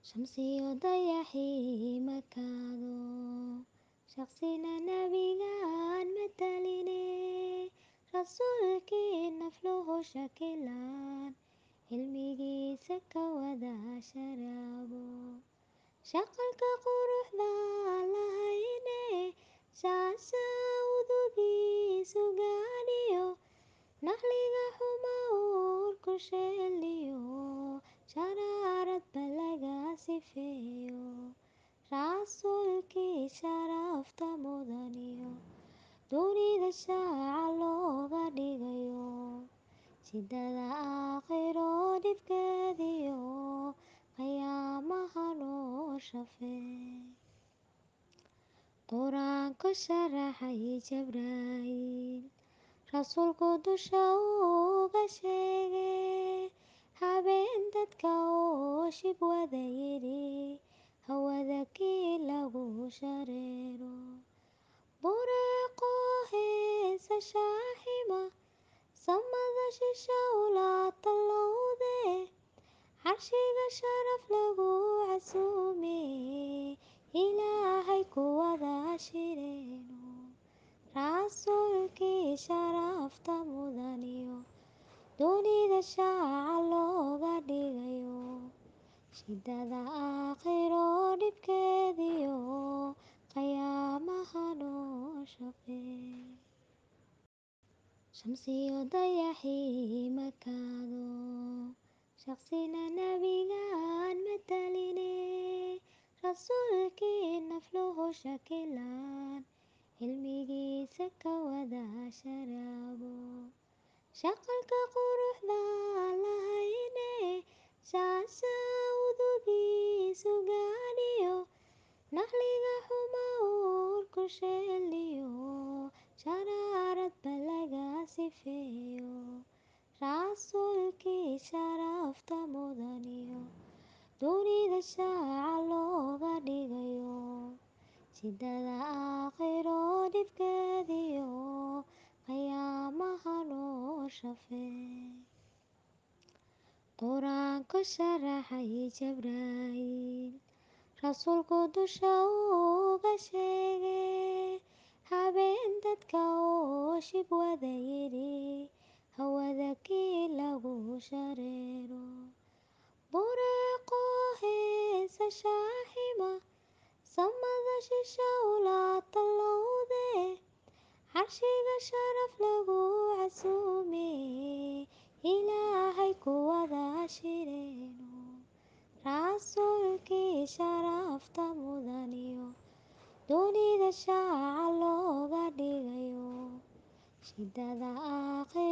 shamsiyo dayaxii makaado shaqsina nabigaan mataline rasuulkii nafluhu shakilaan cilmigiisa ka wada sharaabo shaqalka quruxda lahayne shaasha udugiisu gaadhiyo naqliga xuma uurku sheeliyo sharaarad laga sifeeyo rasuulkii sharafta mudaniyo dunida shaaca looga dhigayo shidada aakhiro dhibkeediyo qiyaamaha noo shafee qur-aanku sharaxay Jibraa'iil rasuulku dusha uga sheegay habeen dadka oo shib wada yidhi hawada kii lagu shareero bureeqo heesa shaaxima samada shisha ula tallowde carshiga sharaf lagu casuume ilaahay kuwada shireeno rasuulkii sharafta mudaniyo dunida shaaca looga dhigayo shidada aakhiro dhibkeediyo qiyaamaha noo shafee shamsiyo dayaxii makaado shaqsina nabigaan mataline rasuulkii nafluhu shakilaan cilmigiisa ka wada sharaabo shaqalka quruxda lahayne shaasha udugiisu gaadhiyo naqliga xuma uurku sheeliyo sharaarad laga sifeeyo rasuulkii sharafta mudaniyo dunida shaaca looga dhigayo shidada aakhiro dhibkeediyo qiyaamaha noo shafee qur-aanku sharaxay Jibraa'iil rasuulku dusha uga sheegay habeen dadka oo shib wada yidhi hawada kii lagu shareero bureeqo heesa shaaxima samada shisha ula tallowde carshiga sharaf lagu casuume ilaahay kuwada shireeno rasuulkii sharafta mudaniyo dunida shaaca looga dhigayo shidada aakhiro